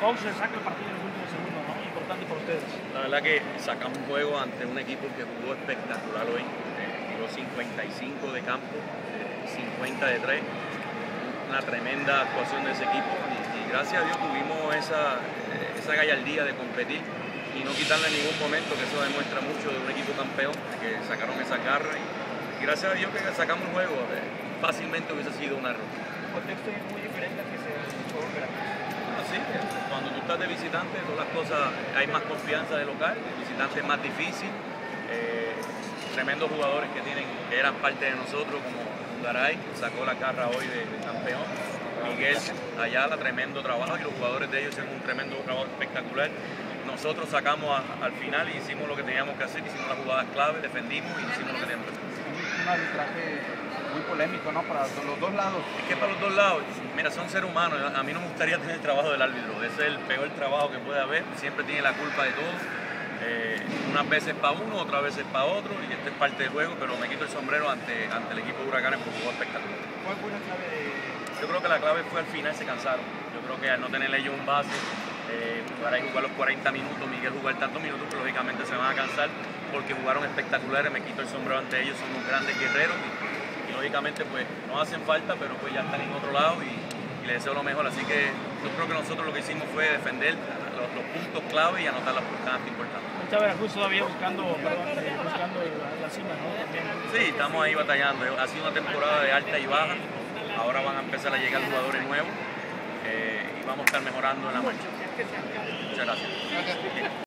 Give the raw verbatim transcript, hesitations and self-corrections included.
cómo se saca el partido en los últimos segundos, ¿no? Importante para ustedes. La verdad que sacamos un juego ante un equipo que jugó espectacular hoy. Eh, tiró cincuenta y cinco de campo, eh, cincuenta de tres. Una tremenda actuación de ese equipo y, y gracias a Dios tuvimos esa, eh, esa gallardía de competir y no quitarle en ningún momento, que eso demuestra mucho de un equipo campeón, que sacaron esa garra y, y gracias a Dios que sacamos el juego. Eh, fácilmente hubiese sido un error. El contexto es muy diferente a que se jugó gratis. Así, cuando tú estás de visitante, todas las cosas, hay más confianza de local, el visitante es más difícil, eh, tremendos jugadores que tienen, que eran parte de nosotros, como Garay, que sacó la carra hoy de, de campeón, Miguel Ayala, tremendo trabajo, y los jugadores de ellos hicieron un tremendo trabajo espectacular. Nosotros sacamos a, al final y hicimos lo que teníamos que hacer, hicimos las jugadas clave, defendimos y hicimos lo que teníamos que hacer. Un arbitraje muy polémico, ¿no? Para los dos lados. Es que para los dos lados, mira, son seres humanos. A mí no me gustaría tener el trabajo del árbitro. Ese es el peor trabajo que puede haber. Siempre tiene la culpa de todo. Eh, unas veces para uno, otras veces para otro. Y este es parte del juego, pero me quito el sombrero ante, ante el equipo de Huracanes por jugó espectacular. ¿Cuál fue la clave de...? Yo creo que la clave fue al final se cansaron. Yo creo que al no tener ellos un base, eh, para jugar los cuarenta minutos, Miguel jugar tantos minutos, que lógicamente se van a cansar porque jugaron espectaculares. Me quito el sombrero ante ellos, son unos grandes guerreros. Y, y lógicamente pues no hacen falta, pero pues ya están en otro lado y, y les deseo lo mejor. Así que yo creo que nosotros lo que hicimos fue defender los, los puntos clave y anotar las canastas importantes. Está Veracruz todavía buscando, perdón, eh, buscando la, la cima, ¿no? También. Sí, estamos ahí batallando. Ha sido una temporada de alta y baja. Ahora van a empezar a llegar jugadores nuevos eh, y vamos a estar mejorando en la marcha. Muchas gracias.